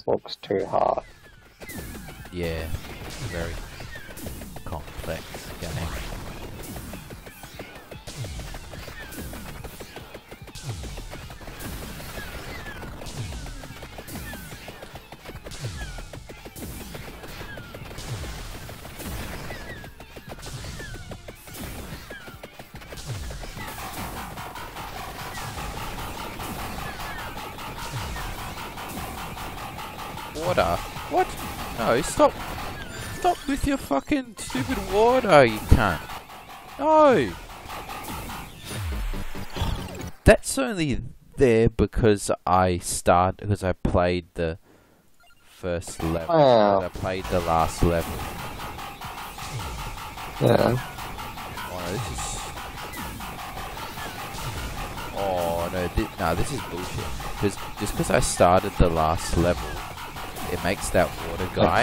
looks too hard. Yeah, very complex game. Water? What? No, stop! Stop with your fucking stupid water, you cunt! No! That's only there because I played the first level. Wow. I played the last level. Yeah. Oh no, this is... Oh no, this is bullshit. Just because I started the last level, it makes that water guy.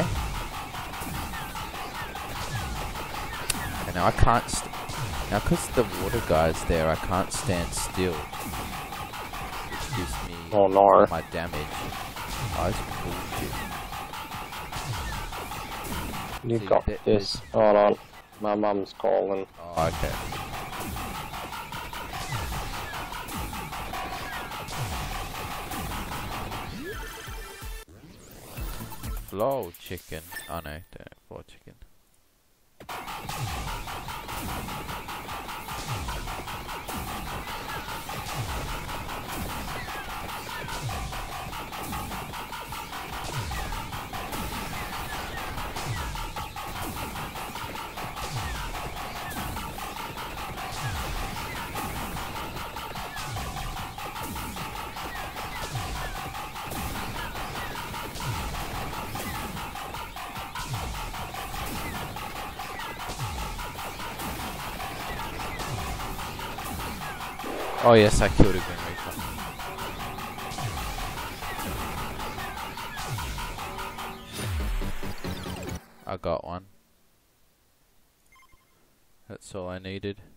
And now I can't... Now because the water guy's there, I can't stand still. Which gives me my damage. Oh, that's bullshit. You got this. Hold on. My mum's calling. Oh, okay. Flow chicken. Oh no, don't have flow chicken. Oh yes, I killed a Grim Reaper. I got one. That's all I needed.